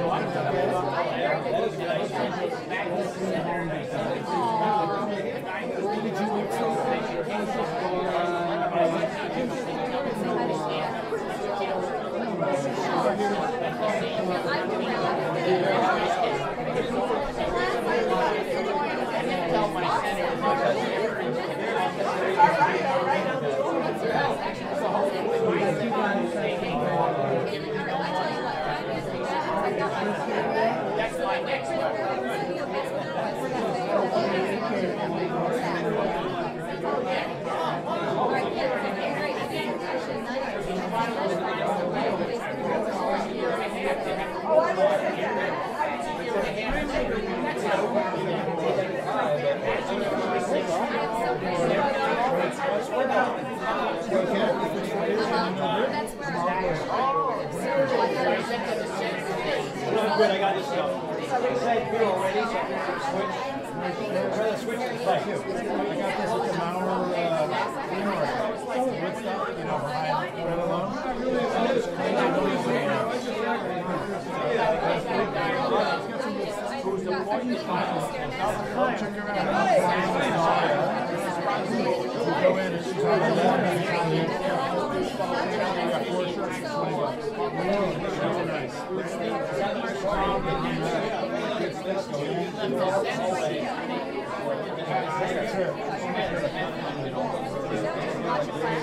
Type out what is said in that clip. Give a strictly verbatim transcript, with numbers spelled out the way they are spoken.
Good, I got this stuff. I'm excited to already, so I'm going to switch. I'm trying to switch to like you. I got this at the Mauer, uh, you know, Woodstock, you know, behind right along. Check her out. Go in and she's on the left. We got four shirts for twenty bucks. Really nice. That's it.